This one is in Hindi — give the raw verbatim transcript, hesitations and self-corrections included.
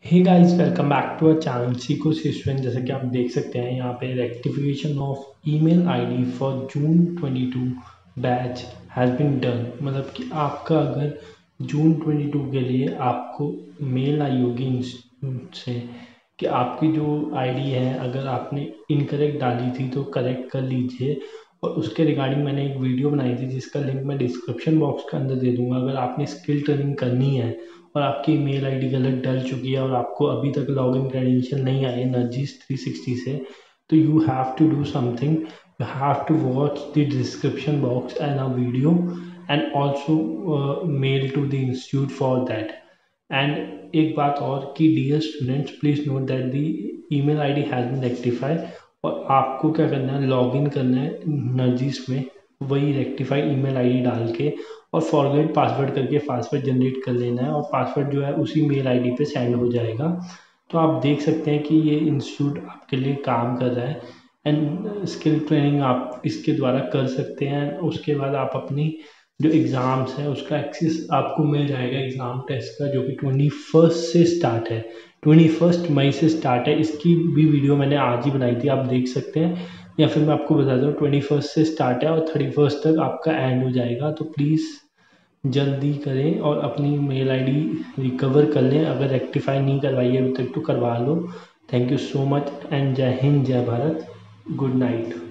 Hey guys, welcome back to a channel सीको सिस्टम। जैसे कि आप देख सकते हैं यहाँ पे rectification of email ID for June twenty two batch has been done. मतलब कि आपका अगर जून ट्वेंटी टू के लिए आपको मेल आई होगी इंस्टीट्यूट से कि आपकी जो आईडी है अगर आपने इनकरेक्ट डाली थी तो करेक्ट कर लीजिए। और उसके रिगार्डिंग मैंने एक वीडियो बनाई थी जिसका लिंक मैं डिस्क्रिप्शन बॉक्स के अंदर दे दूँगा। अगर आपने स्किल ट्रेनिंग करनी है और आपकी ईमेल आईडी गलत डल चुकी है और आपको अभी तक लॉगिन क्रेडेंशियल नहीं आए नर्जिस थ्री सिक्सटी से, तो you have to do something. You have to watch the description box and a video and also mail to the institute for that. And एक बात और कि dear students, please note that the email ID has been rectified. और आपको क्या करना है, लॉगिन करना है नर्जिस में, वही रेक्टिफाई ईमेल आईडी डाल के और फॉरगेट पासवर्ड करके पासवर्ड जनरेट कर लेना है और पासवर्ड जो है उसी मेल आईडी पे सेंड हो जाएगा। तो आप देख सकते हैं कि ये इंस्टीट्यूट आपके लिए काम कर रहा है एंड स्किल ट्रेनिंग आप इसके द्वारा कर सकते हैं। उसके बाद आप अपनी जो एग्ज़ाम्स है उसका एक्सेस आपको मिल जाएगा एग्ज़ाम टेस्ट का, जो कि ट्वेंटी फर्स्ट से स्टार्ट है, ट्वेंटी फर्स्ट मई से स्टार्ट है। इसकी भी वीडियो मैंने आज ही बनाई थी, आप देख सकते हैं। या फिर मैं आपको बता दूँ, ट्वेंटी फर्स्ट से स्टार्ट है और थर्टी फर्स्ट तक आपका एंड हो जाएगा। तो प्लीज़ जल्दी करें और अपनी मेल आईडी रिकवर कर लें। अगर रेक्टिफाई नहीं करवाई है अभी तक तो करवा लो। Thank you so much and जय हिंद, जय भारत, गुड नाइट।